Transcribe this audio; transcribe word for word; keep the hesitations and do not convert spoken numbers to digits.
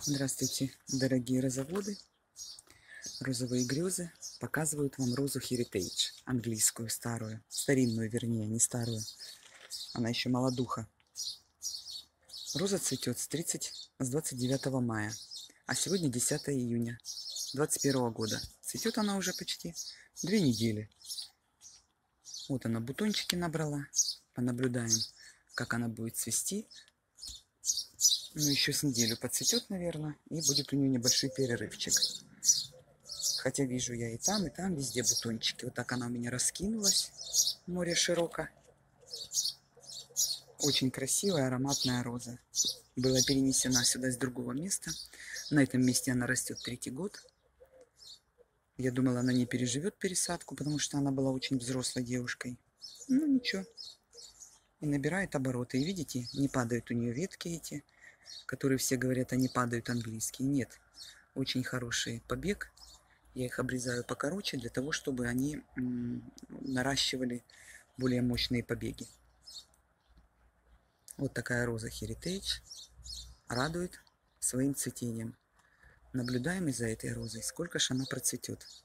Здравствуйте, дорогие розоводы, розовые грезы. Показывают вам розу Heritage, английскую, старую, старинную, вернее, не старую. Она еще молодуха. Роза цветет с, тридцать, с двадцать девятого мая, а сегодня десятое июня двадцать первого года. Цветет она уже почти две недели. Вот она бутончики набрала. Понаблюдаем, как она будет цвести. Ну, еще с неделю подцветет, наверное, и будет у нее небольшой перерывчик. Хотя вижу я и там, и там, везде бутончики. Вот так она у меня раскинулась. Море широко. Очень красивая, ароматная роза. Была перенесена сюда с другого места. На этом месте она растет третий год. Я думала, она не переживет пересадку, потому что она была очень взрослой девушкой. Ну, ничего. И набирает обороты. И видите, не падают у нее ветки эти, которые все говорят, они падают английские. Нет, очень хороший побег. Я их обрезаю покороче, для того, чтобы они наращивали более мощные побеги. Вот такая роза Heritage радует своим цветением. Наблюдаем и за этой розой, сколько ж она процветет.